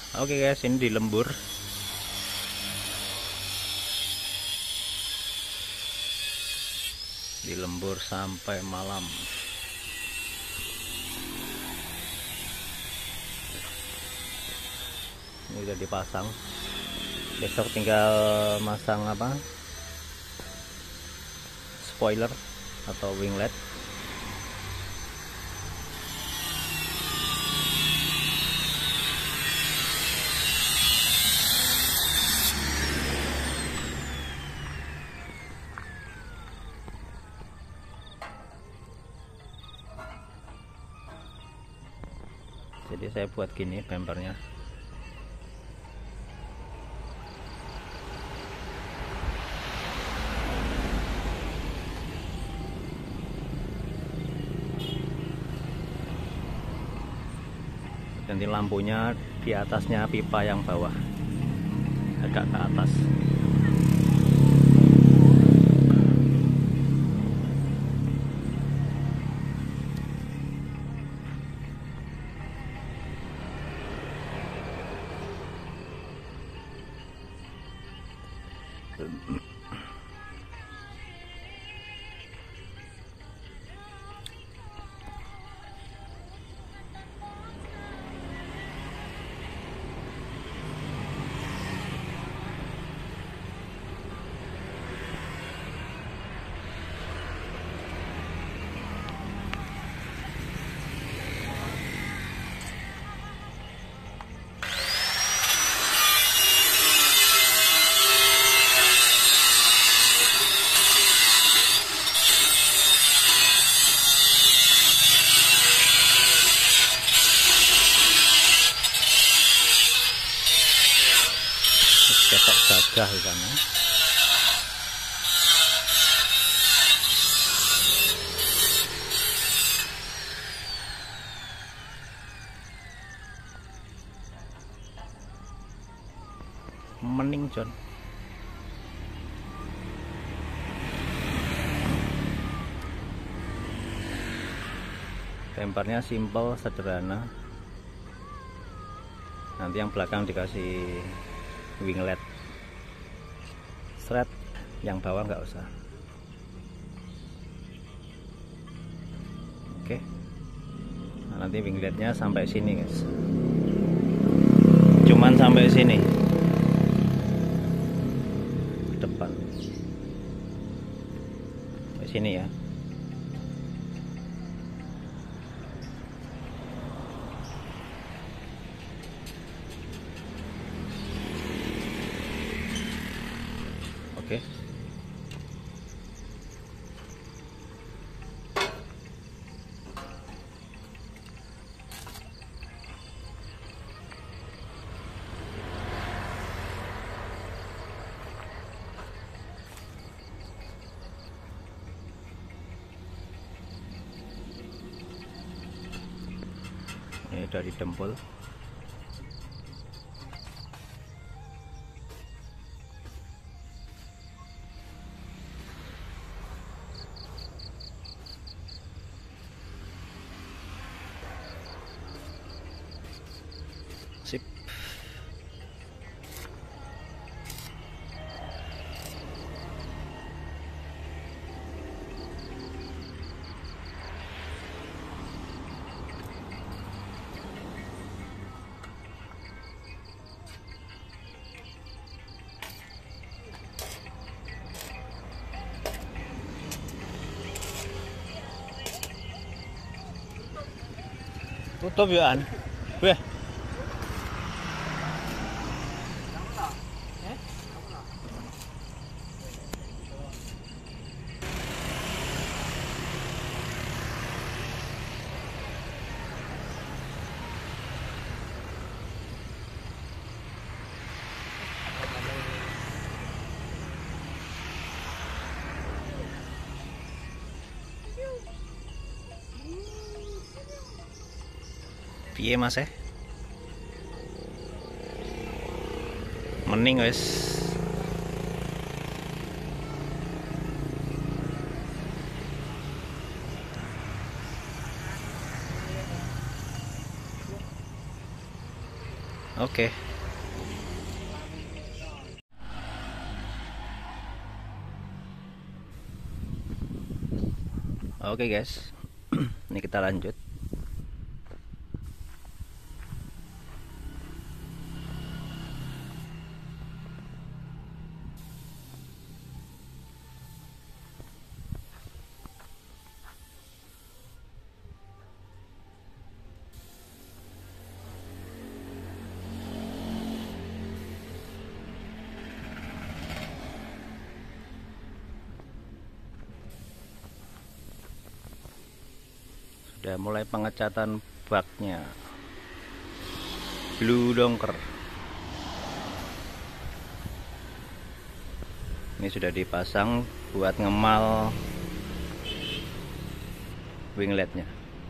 Oke guys, ini di lembur. Di lembur sampai malam. Ini udah dipasang. Besok tinggal masang apa? Spoiler atau winglet. Jadi saya buat gini bempernya. Nanti lampunya di atasnya pipa yang bawah, agak ke atas. Cetak gagah di sana. Mening John. Tempernya simple, sederhana. Nanti yang belakang dikasih winglet, thread, yang bawah nggak usah. Oke, nah, nanti wingletnya sampai sini guys, cuman sampai sini depan, sampai sini ya. Oke. Ini dari dempul. Sip. Tutup ya an. Weh. Piye Mas Mening wis. Oke. Oke guys, ini kita lanjut. Sudah mulai pengecatan baknya, Blue Donker. Ini sudah dipasang buat ngemal wingletnya.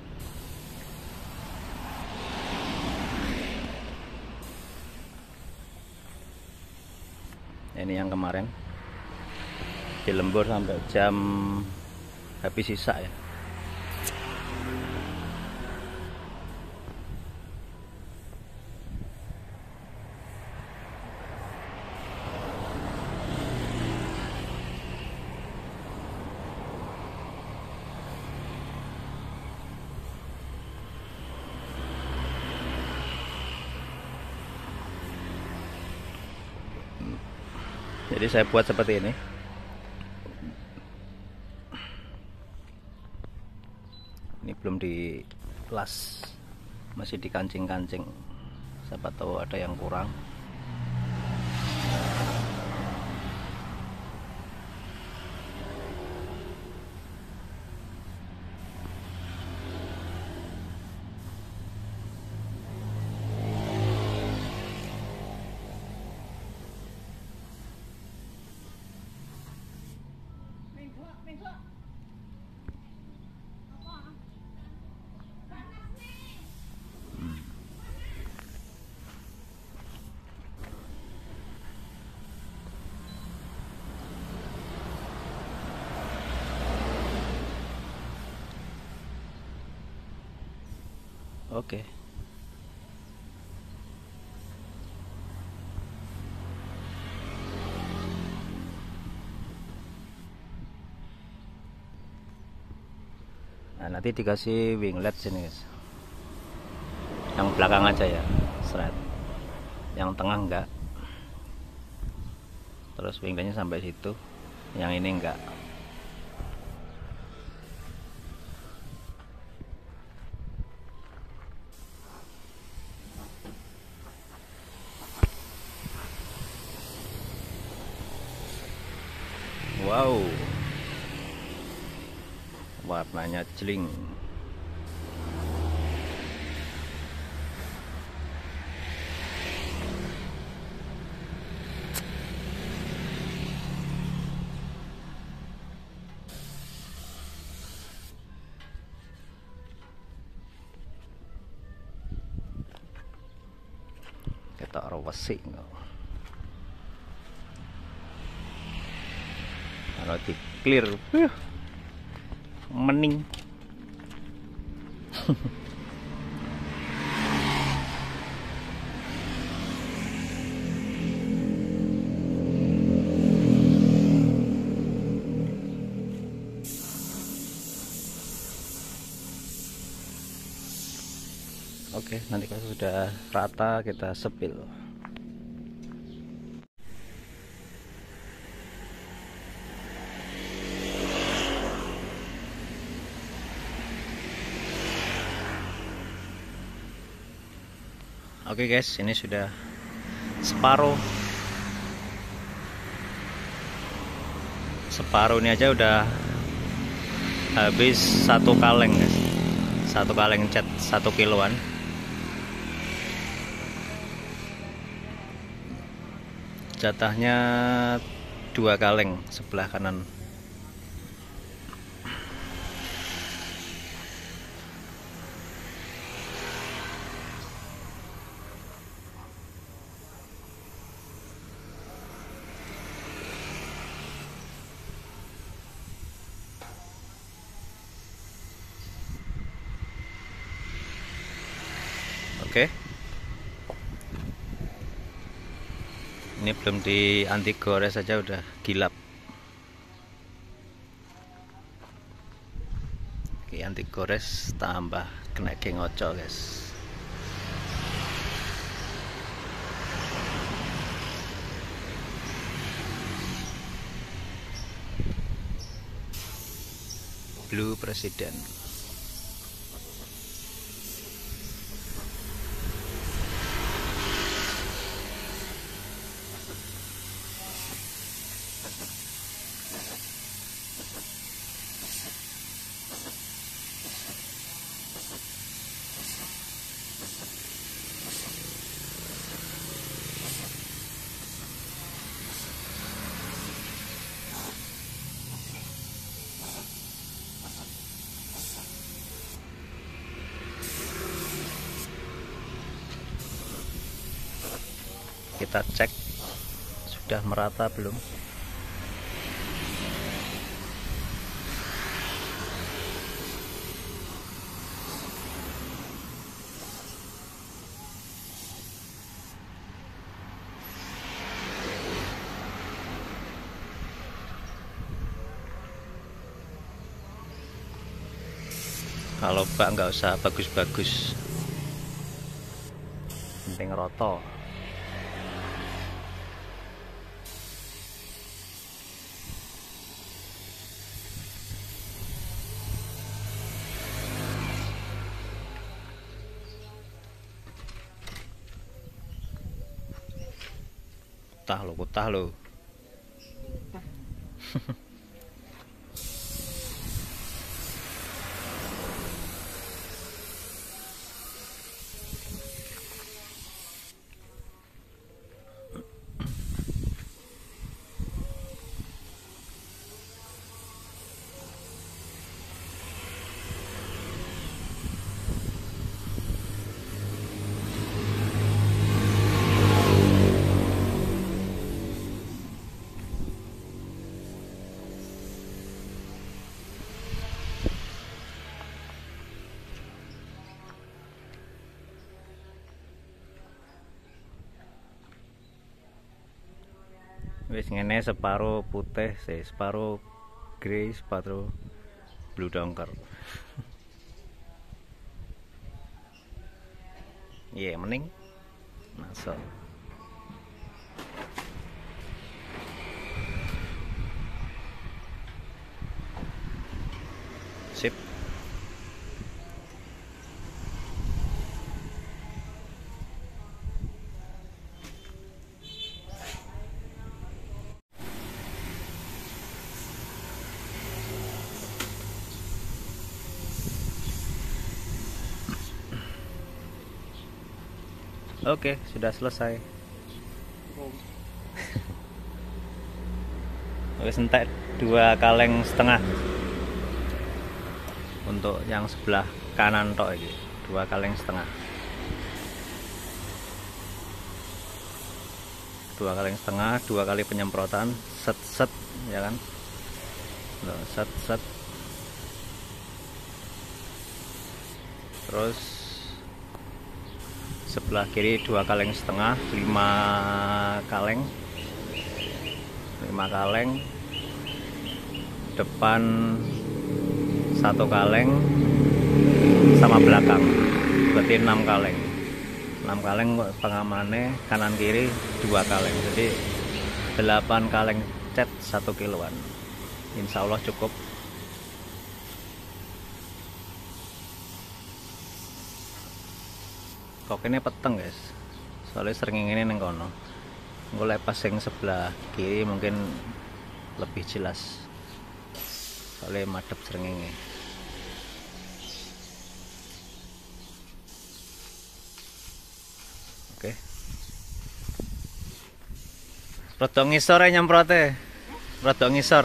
Ini yang kemarin dilembur sampai jam habis sisa ya. Jadi saya buat seperti ini. Ini belum dilas, masih dikancing-kancing. Siapa tahu ada yang kurang. Oke. Nah, nanti dikasih winglet sini guys. Yang belakang aja ya, seret. Yang tengah enggak. Terus wingletnya sampai situ. Yang ini enggak. Wow, warnanya celing. Kita rawasi kalau di clear mening. Oke, nanti kalau sudah rata kita sepil. Oke guys, ini sudah separuh ini aja udah habis 1 kaleng guys. 1 kaleng cat 1 kiloan. Jatahnya 2 kaleng sebelah kanan. Oke. Ini belum di anti gores saja udah gilap. Oke, anti gores tambah kena geng oco guys. Blue President. Kita cek sudah merata belum. Kalau bak nggak usah bagus-bagus, penting roto. Kutah lo. Wis ngene separuh putih, separuh grey, separuh blue dongker. Iya, mending masuk. Sip. Oke, sudah selesai. Wis entek 2,5 kaleng untuk yang sebelah kanan tok iki. 2,5 kaleng. 2,5 kaleng, 2 kali penyemprotan, set ya kan. Loh, set. Terus sebelah kiri 2,5 kaleng, 5 kaleng. 5 kaleng. Depan 1 kaleng sama belakang. Berarti 6 kaleng. 6 kaleng pengamannya kanan kiri 2 kaleng. Jadi 8 kaleng cat 1 kiloan. Insya Allah cukup. Kok ini peteng guys, soalnya sering ini neng kono. Mulai pas yang sebelah kiri mungkin lebih jelas, soalnya madep sering ini. Oke. Rodok ngisor ya nyemprote, rodok ngisor.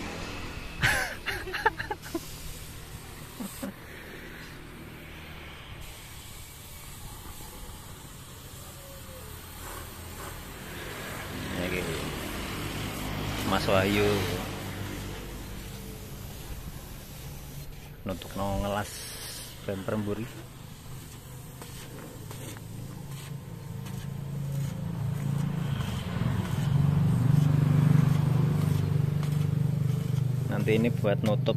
Mas Wahyu nutuk ngelas bemper mburi. Nanti ini buat nutup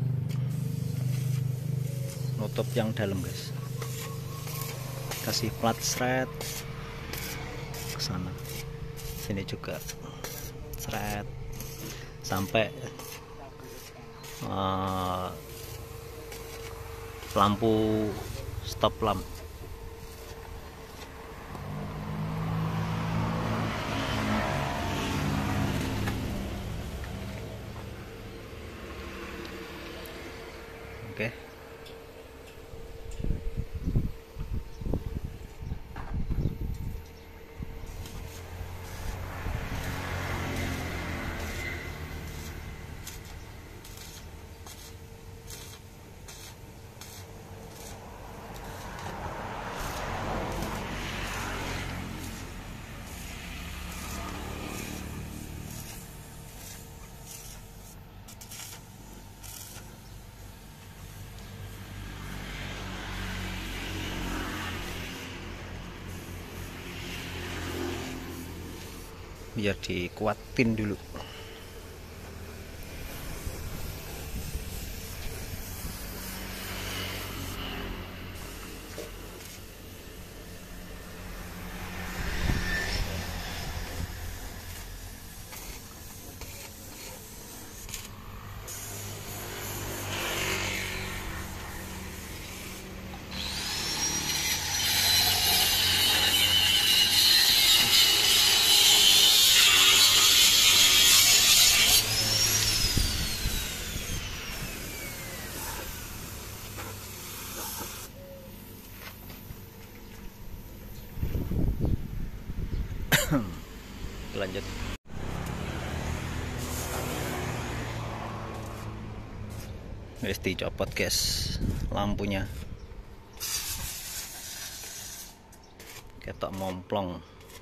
yang dalam guys, kasih plat seret ke sana sini juga seret sampai lampu stop lamp. Oke. Biar dikuatin dulu. Lanjut. Guys, dicopot guys lampunya, ketok momplong.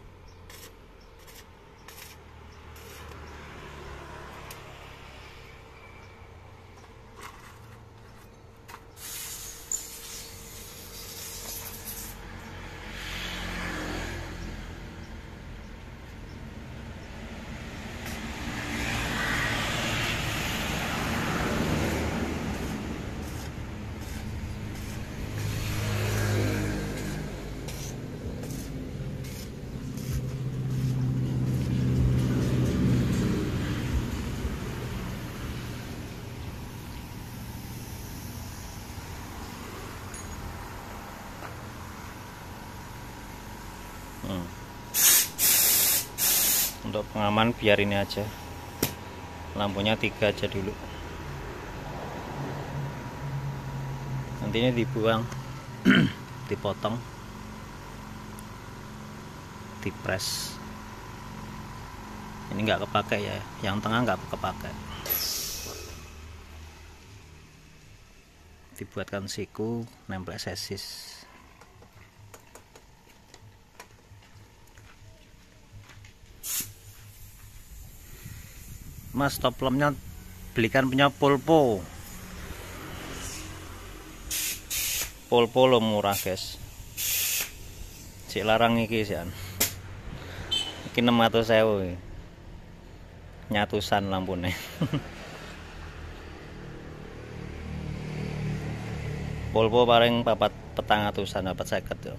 Untuk pengaman biar ini aja, lampunya 3 aja dulu, nantinya dibuang. Dipotong, dipres. Ini nggak kepake ya, yang tengah nggak kepake. Dibuatkan siku, nempel sesis. Mas, stop lampnya belikan punya Polpo. Polpo lo murah guys, cik larang iki sih, iki 600.000 nyatusan lampunya. Polpo paling 400-an dapat 50 tuh.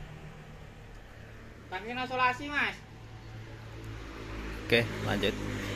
Tangki isolasi mas. Oke, lanjut.